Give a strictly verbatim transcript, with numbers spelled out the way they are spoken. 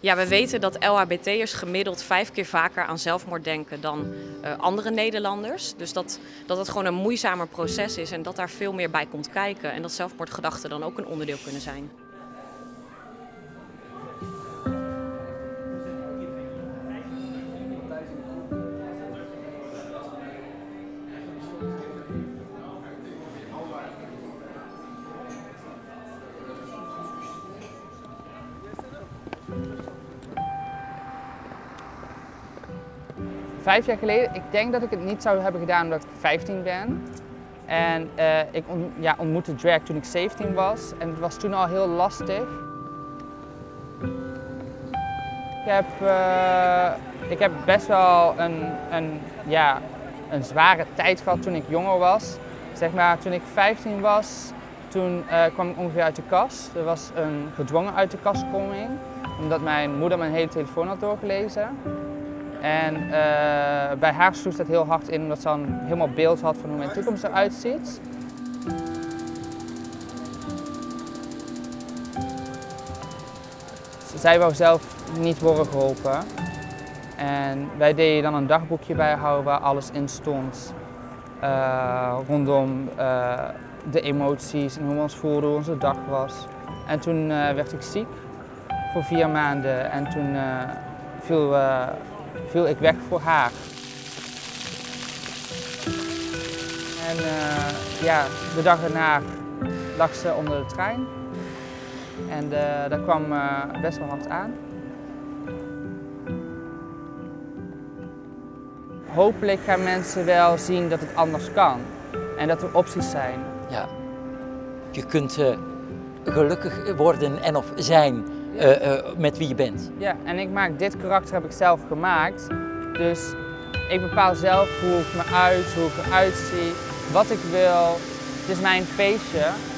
Ja, we weten dat L H B T'ers gemiddeld vijf keer vaker aan zelfmoord denken dan uh, andere Nederlanders. Dus dat, dat het gewoon een moeizamer proces is en dat daar veel meer bij komt kijken. En dat zelfmoordgedachten dan ook een onderdeel kunnen zijn. Vijf jaar geleden, ik denk dat ik het niet zou hebben gedaan omdat ik vijftien ben. En uh, ik on, ja, ontmoette drag toen ik zeventien was en het was toen al heel lastig. Ik heb, uh, ik heb best wel een, een, ja, een zware tijd gehad toen ik jonger was. Zeg maar, toen ik vijftien was, toen uh, kwam ik ongeveer uit de kast. Er was een gedwongen uit de kastkoming, omdat mijn moeder mijn hele telefoon had doorgelezen. En uh, bij haar sloeg dat heel hard in, omdat ze dan helemaal beeld had van hoe mijn toekomst eruit ziet. Zij wou zelf niet worden geholpen. En wij deden dan een dagboekje bijhouden waar alles in stond. Uh, rondom uh, de emoties en hoe we ons voelden, hoe onze dag was. En toen uh, werd ik ziek voor vier maanden en toen uh, viel... Uh, viel ik weg voor haar. En uh, ja, de dag daarna lag ze onder de trein. En uh, dat kwam uh, best wel hard aan. Hopelijk gaan mensen wel zien dat het anders kan. En dat er opties zijn. Ja, je kunt uh, gelukkig worden en of zijn. Uh, uh, met wie je bent. Ja, en ik maak dit karakter heb ik zelf gemaakt. Dus ik bepaal zelf hoe ik me uit, hoe ik eruit zie, wat ik wil. Het is mijn feestje.